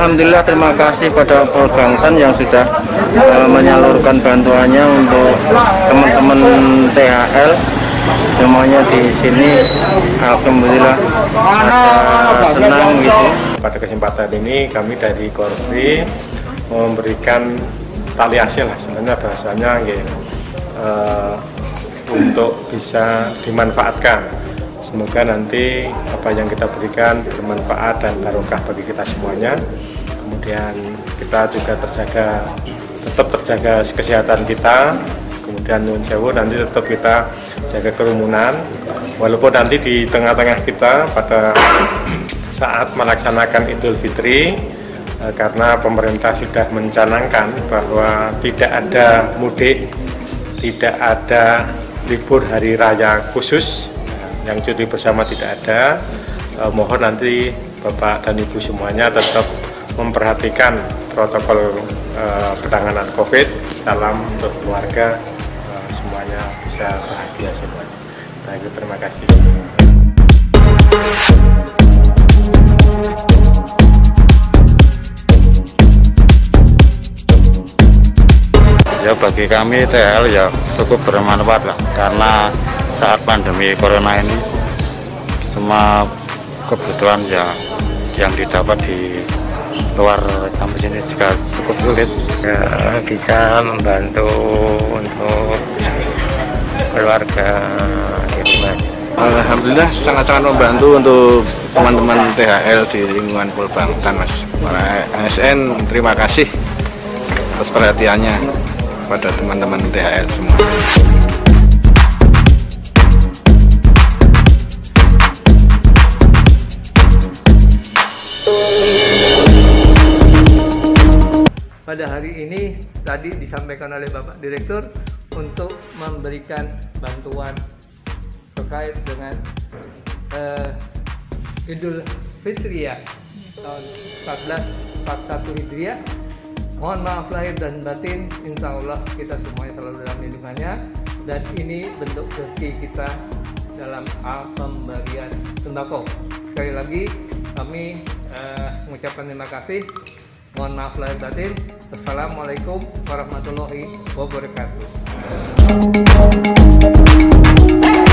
Alhamdulillah, terima kasih pada Polbangtan yang sudah menyalurkan bantuannya untuk teman-teman THL semuanya di sini. Alhamdulillah ada senang gitu. Pada kesempatan ini kami dari Korpi memberikan tali hasil sebenarnya bahasanya untuk bisa dimanfaatkan. Semoga nanti apa yang kita berikan bermanfaat dan barokah bagi kita semuanya. Kemudian kita juga tetap terjaga kesehatan kita. Kemudian nyuwun sewu, nanti tetap kita jaga kerumunan. Walaupun nanti di tengah-tengah kita pada saat melaksanakan Idul Fitri, karena pemerintah sudah mencanangkan bahwa tidak ada mudik, tidak ada libur hari raya khusus, yang cuti bersama tidak ada. Mohon nanti Bapak dan Ibu semuanya tetap memperhatikan protokol penanganan COVID. Salam untuk keluarga, semuanya bisa bahagia semuanya. Baik, terima kasih. Ya, bagi kami THL ya cukup bermanfaat lah, karena saat pandemi corona ini semua kebutuhan ya yang didapat di luar kampus ini juga cukup sulit. Ya, bisa membantu untuk keluarga gitu. Alhamdulillah sangat-sangat membantu untuk teman-teman THL di lingkungan Polbangtan, Mas. Para ASN terima kasih atas perhatiannya pada teman-teman THL semua. Pada hari ini tadi disampaikan oleh Bapak Direktur untuk memberikan bantuan terkait dengan Idul Fitri ya, tahun 1441 Hijriah. Mohon maaf lahir dan batin, insya Allah kita semuanya selalu dalam lindungannya, dan ini bentuk rezeki kita dalam pemberian sembako. Sekali lagi kami mengucapkan terima kasih. Mohon maaf lahir batin. Assalamualaikum warahmatullahi wabarakatuh.